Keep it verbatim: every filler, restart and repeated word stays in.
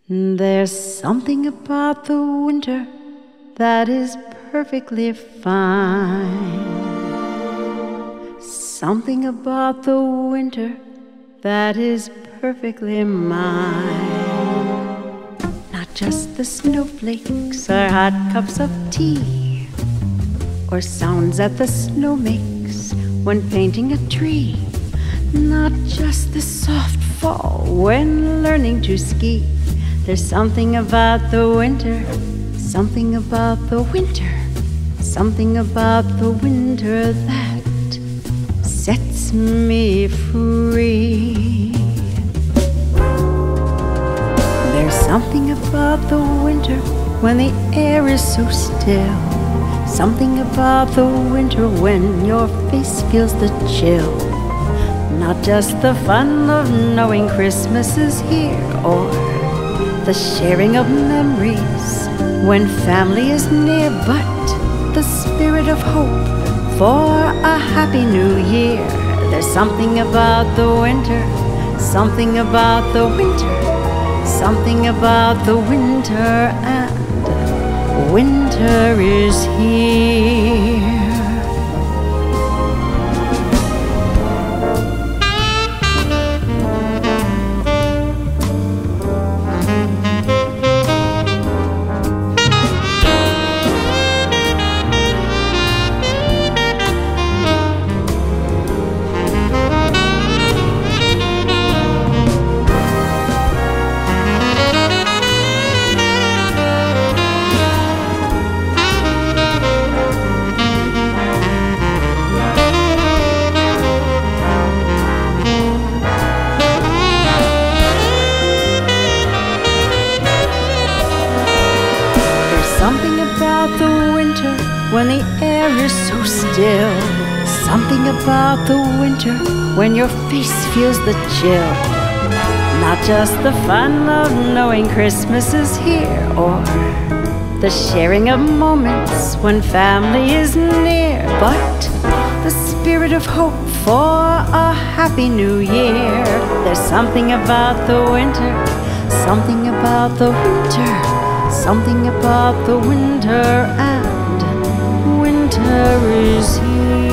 There's something about the winter that is perfectly fine. Something about the winter that is perfectly mine. Not just the snowflakes or hot cups of tea, or sounds that the snow makes when painting a tree. Not just the soft fall when learning to ski. There's something about the winter, something about the winter, something about the winter that sets me free. There's something about the winter when the air is so still. Something about the winter when your face feels the chill. Not just the fun of knowing Christmas is here, or the sharing of memories when family is near, but the spirit of hope for a happy new year. There's something about the winter, something about the winter, something about the winter, and winter is here. Something about the winter when the air is so still. Something about the winter when your face feels the chill. Not just the fun of knowing Christmas is here, or the sharing of moments when family is near, but the spirit of hope for a happy new year. There's something about the winter, something about the winter, something about the winter, and winter is here.